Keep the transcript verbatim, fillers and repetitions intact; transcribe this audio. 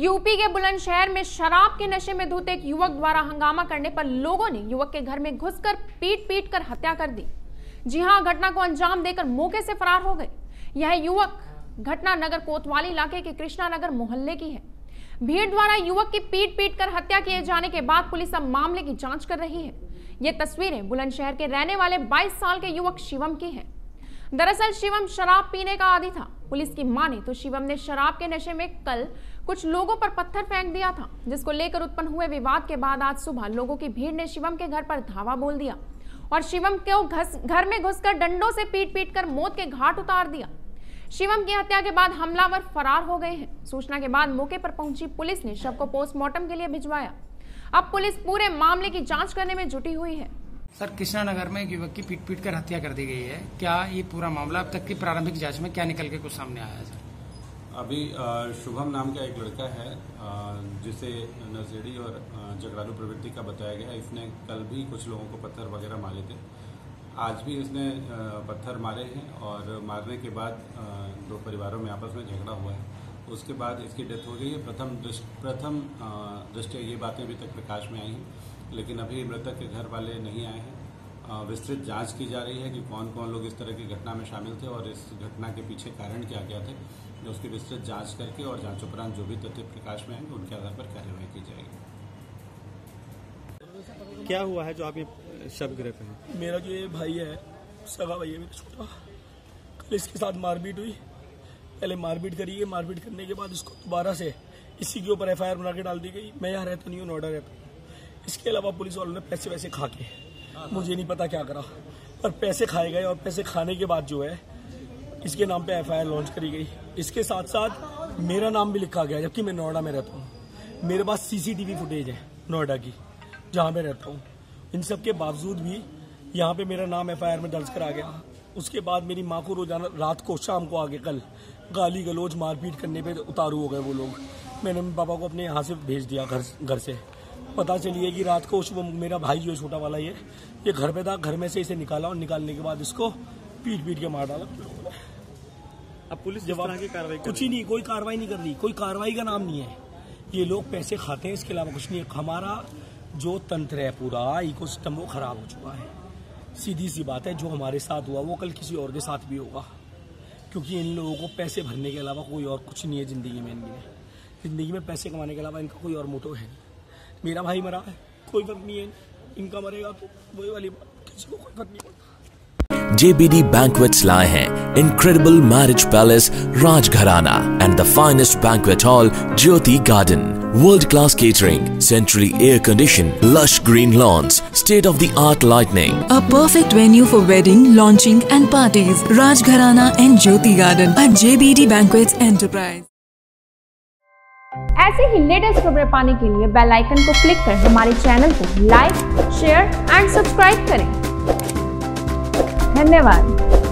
UP के बुलंदशहर में शराब के नशे में धुत एक युवक द्वारा हंगामा करने पर लोगों ने युवक के घर में घुसकर पीट पीट कर हत्या कर दी। जी हां, घटना को अंजाम देकर मौके से फरार हो गए। यह युवक घटना नगर कोतवाली इलाके के कृष्णा नगर मोहल्ले की है। भीड़ द्वारा युवक की पीट पीट कर हत्या किए जाने के बाद पुलिस अब मामले की जांच कर रही है। ये तस्वीरें बुलंदशहर के रहने वाले बाईस साल के युवक शिवम की है। दरअसल शिवम शराब पीने का आदी था। पुलिस की माने तो शिवम ने शराब के नशे में कल कुछ लोगों पर पत्थर फेंक दिया था, जिसको लेकर उत्पन्न हुए विवाद के बाद आज सुबह लोगों की भीड़ ने शिवम के घर पर धावा बोल दिया और शिवम को घर में घुसकर डंडों से पीट पीट कर मौत के घाट उतार दिया। शिवम की हत्या के बाद हमलावर फरार हो गए हैं। सूचना के बाद मौके पर पहुंची पुलिस ने शव को पोस्टमार्टम के लिए भिजवाया। अब पुलिस पूरे मामले की जांच करने में जुटी हुई है। सर, कृष्णा नगर में एक युवक की पीट पीट कर हत्या कर दी गई है। क्या ये पूरा मामला अब तक की प्रारंभिक जांच में क्या निकल के कुछ सामने आया है? सर, अभी शुभम नाम का एक लड़का है जिसे नशेड़ी और झगड़ालू प्रवृत्ति का बताया गया है। इसने कल भी कुछ लोगों को पत्थर वगैरह मारे थे। आज भी इसने पत्थर मारे हैं और मारने के बाद दो परिवारों में आपस में झगड़ा हुआ है। उसके बाद इसकी डेथ हो गई है। प्रथम प्रथम दृष्टया ये बातें अभी तक प्रकाश में आई हैं, लेकिन अभी मृतक के घर वाले नहीं आए हैं। विस्तृत जांच की जा रही है कि कौन कौन लोग इस तरह की घटना में शामिल थे और इस घटना के पीछे कारण क्या क्या थे। उसकी विस्तृत जांच करके और जांच उपरांत जो भी तथ्य प्रकाश में आएंगे उनके आधार पर कार्रवाई की जाएगी। क्या हुआ है जो आप ये शव गिरफ्त हैं? मेरा जो ये भाई है, सगा भाई है मेरा छोटा, कल इसके साथ मारपीट हुई। पहले मारपीट करी है, मारपीट करने के बाद इसको दोबारा से इसी के ऊपर एफ आई आर बना के डाल दी गई। मैं यहाँ रहता नहीं हूँ, नोएडा रहता हूँ। इसके अलावा पुलिस वालों ने पैसे वैसे खा के, मुझे नहीं पता क्या करा, पर पैसे खाए गए और पैसे खाने के बाद जो है इसके नाम पे एफ आई आर लॉन्च करी गई। इसके साथ साथ मेरा नाम भी लिखा गया, जबकि मैं नोएडा में रहता हूँ। मेरे पास C C T V footage है नोएडा की, जहाँ मैं रहता हूँ। इन सब के बावजूद भी यहाँ पे मेरा नाम एफ आई आर में दर्ज करा गया। उसके बाद मेरी माँ को रोजाना रात को शाम को आगे कल गाली गलोच मारपीट करने पे उतारू हो गए वो लोग। मैंने पापा को अपने यहाँ से भेज दिया घर घर से। पता चलिए कि रात को वो मेरा भाई जो है छोटा वाला ये ये घर पे था, घर में से इसे निकाला और निकालने के बाद इसको पीट पीट के मार डाला। अब पुलिस जवाब की कार्रवाई कुछ ही नहीं, कोई कार्रवाई नहीं कर रही, कोई कार्रवाई का नाम नहीं है। ये लोग पैसे खाते हैं, इसके अलावा कुछ नहीं है। हमारा जो तंत्र है, पूरा इकोसिस्टम वो खराब हो चुका है। सीधी सी बात है, जो हमारे साथ हुआ वो कल किसी और के साथ भी होगा, क्योंकि इन लोगों को पैसे भरने के अलावा कोई और कुछ नहीं है जिंदगी में। इनमें जिंदगी में पैसे कमाने के अलावा इनका कोई और मोटिव है नहीं। मेरा भाई मरा है, कोई फर्क नहीं है। इनका मरेगा तो वही वाली बात, किसी को कोई फर्क नहीं पड़ता। J B D Banquets लाए हैं Incredible Marriage Palace Rajgharana and the finest banquet hall Jyoti Garden. World-class catering, centrally air-conditioned, lush green lawns, state-of-the-art lighting. A perfect venue for wedding, launching and parties. Rajgharana and Jyoti Garden at J B D Banquets Enterprise. ऐसे ही latest खबरें पाने के लिए bell icon को click कर हमारे channel को like, share and subscribe करें। धन्यवाद।